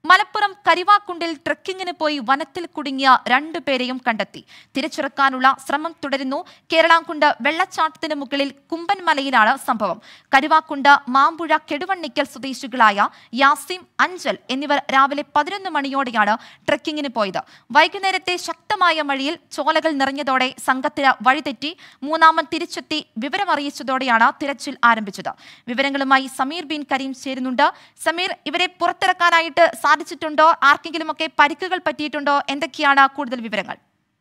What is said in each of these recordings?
മലപ്പുറം കരിവാക്കുണ്ടിൽ ട്രക്കിങ്ങിന് പോയി വനത്തിൽ കുടുങ്ങിയ രണ്ടുപേരെയും കണ്ടെത്തി. തിരിച്ചിറക്കാനുള്ള ശ്രമം തുടരുന്നു. കേരളാംകുണ്ട് വെള്ളച്ചാട്ടത്തിന് മുകളിൽ കുമ്പൻമലയിലാണ് സംഭവം. കരിവാക്കുണ്ട് മാമ്പുഴ കെടുവണ്ണിക്കൽ സ്വദേശികളായ യാസിം, അഞ്ചൽ എന്നിവർ രാവിലെ 11 മണിയോടെയാണ് ട്രക്കിങ്ങിന് പോയത്. വൈകുന്നേരത്തെ ശക്തമായ മഴയിൽ ചോലകൾ നിറഞ്ഞതോടെ സംഘത്തിന് വഴിതെറ്റി. മൂന്നാമൻ തിരിച്ചെത്തി വിവരമറിയിച്ചതോടെയാണ് തിരച്ചിൽ ആരംഭിച്ചത്. വിവരങ്ങളുമായി സമീർ ബിൻ കരീം ചേരുന്നുണ്ട്. സമീർ, ഇവരെ പുറത്തിറക്കാനായിട്ട് സാധിച്ചിട്ടുണ്ടോ? ആർക്കെങ്കിലുമൊക്കെ പരിക്കുകൾ പറ്റിയിട്ടുണ്ടോ? എന്തൊക്കെയാണ് കൂടുതൽ വിവരങ്ങൾ?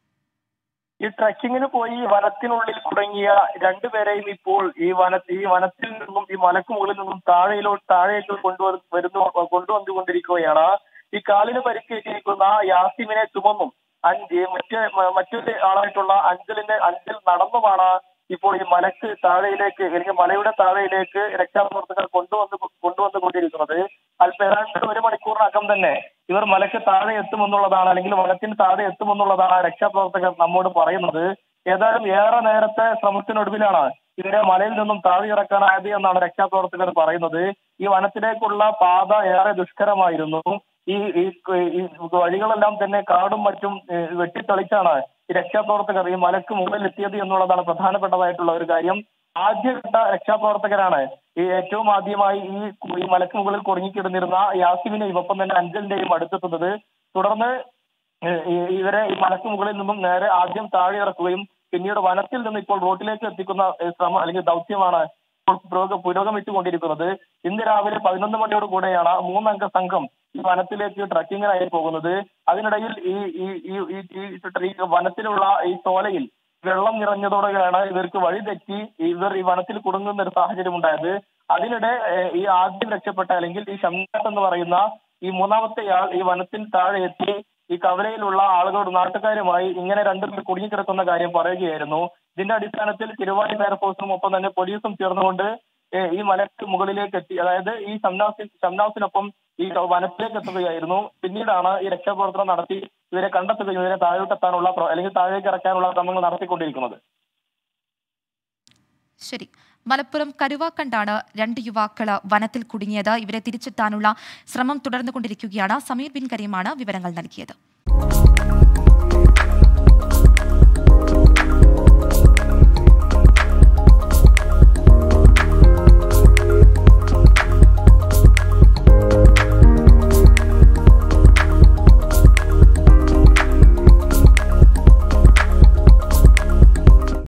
ഈ ട്രക്കിങ്ങിന് പോയി വനത്തിനുള്ളിൽ കുടുങ്ങിയ രണ്ടുപേരെയും ഇപ്പോൾ ഈ വനത്തിൽ നിന്നും ഈ മലക്ക് മുകളിൽ നിന്നും താഴേക്ക് കൊണ്ടുവന്നുകൊണ്ടിരിക്കുകയാണ്. ഈ കാലിന് പരിക്കേറ്റിരിക്കുന്ന യാസിമിനെ ചുമന്നും മറ്റൊരു ആളായിട്ടുള്ള അഞ്ചൽ നടന്നുമാണ് ഇപ്പോൾ ഈ മലക്ക് താഴെയിലേക്ക് അല്ലെങ്കിൽ മലയുടെ താഴെയിലേക്ക് രക്ഷാപ്രവർത്തകർ കൊണ്ടുവന്നുകൊണ്ടിരിക്കുന്നത്. ഏതാണ്ട് 1 മണിക്കൂറിനകം തന്നെ ഇവർ മലക്ക് താഴെ എത്തുമെന്നുള്ളതാണ്, അല്ലെങ്കിൽ വനത്തിന് താഴെ എത്തുമെന്നുള്ളതാണ് രക്ഷാപ്രവർത്തകർ നമ്മോട് പറയുന്നത്. ഏതായാലും ഏറെ നേരത്തെ ശ്രമത്തിനൊടുവിലാണ് ഇവരെ മലയിൽ നിന്നും താഴെ ഇറക്കാനായത് എന്നാണ് രക്ഷാപ്രവർത്തകർ പറയുന്നത്. ഈ വനത്തിലേക്കുള്ള പാത ഏറെ ദുഷ്കരമായിരുന്നു. ഈ വഴികളെല്ലാം തന്നെ കാടും മറ്റും വെട്ടിത്തെളിച്ചാണ് ഈ രക്ഷാപ്രവർത്തകർ ഈ മലക്ക് മുകളിൽ എത്തിയത് എന്നുള്ളതാണ് പ്രധാനപ്പെട്ടതായിട്ടുള്ള ഒരു കാര്യം. ആദ്യഘട്ട രക്ഷാപ്രവർത്തകരാണ് ഈ ഏറ്റവും ആദ്യമായി ഈ മലക്ക് മുകളിൽ കുടുങ്ങിക്കിടന്നിരുന്ന യാസിമിനെയും ഒപ്പം തന്നെ അഞ്ചലിന്റെയും അടുത്തെത്തുന്നത്. തുടർന്ന് ഇവരെ ഈ മലക്ക് മുകളിൽ നിന്നും നേരെ ആദ്യം താഴെ ഇറക്കുകയും പിന്നീട് വനത്തിൽ നിന്ന് ഇപ്പോൾ റോഡിലേക്ക് എത്തിക്കുന്ന ശ്രമം അല്ലെങ്കിൽ ദൗത്യമാണ് പുരോഗമിച്ചുകൊണ്ടിരിക്കുന്നത്. ഇന്ന് രാവിലെ 11 മണിയോട് കൂടെയാണ് 3 അംഗ സംഘം ഈ വനത്തിലേക്ക് ട്രക്കിങ്ങിനായി പോകുന്നത്. അതിനിടയിൽ ഈ വനത്തിലുള്ള ഈ ചോലയിൽ വെള്ളം നിറഞ്ഞതോടെയാണ് ഇവർക്ക് വഴിതെറ്റി ഇവർ ഈ വനത്തിൽ കുടുങ്ങുന്ന ഒരു സാഹചര്യം ഉണ്ടായത്. അതിനിടെ ഈ ആദ്യം രക്ഷപ്പെട്ട അല്ലെങ്കിൽ ഈ ഷംനാഥ് എന്ന് പറയുന്ന ഈ മൂന്നാമത്തെയാൾ ഈ വനത്തിൽ താഴെ എത്തി ഈ കവലയിലുള്ള ആളുകളോട് നാട്ടുകാരുമായി ഇങ്ങനെ രണ്ടുപേർ കുടുങ്ങിക്കിടക്കുന്ന കാര്യം പറയുകയായിരുന്നു. ഇതിന്റെ അടിസ്ഥാനത്തിൽ തിരുവാലി ഫയർഫോഴ്സും ഒപ്പം തന്നെ പോലീസും ചേർന്നുകൊണ്ട് ഈ മലക്ക് മുകളിലേക്ക് എത്തി, അതായത് ഈ ഷംനാഥിനൊപ്പം ഈ വനത്തിലേക്ക് എത്തുകയായിരുന്നു. പിന്നീടാണ് ഈ രക്ഷാപ്രവർത്തനം നടത്തി ഇവരെ കണ്ടെത്തുകയും ഇവരെ താഴോട്ടെത്താനുള്ള അല്ലെങ്കിൽ താഴേക്ക് ഇറക്കാനുള്ള ശ്രമങ്ങൾ നടത്തിക്കൊണ്ടിരിക്കുന്നത്. ശരി. മലപ്പുറം കരുവാക്കണ്ടാണ് 2 യുവാക്കൾ വനത്തിൽ കുടുങ്ങിയത്. ഇവരെ തിരിച്ചെത്താനുള്ള ശ്രമം തുടർന്നുകൊണ്ടിരിക്കുകയാണ്. സമീർ ബിൻ കരീമാണ് വിവരങ്ങൾ നൽകിയത്.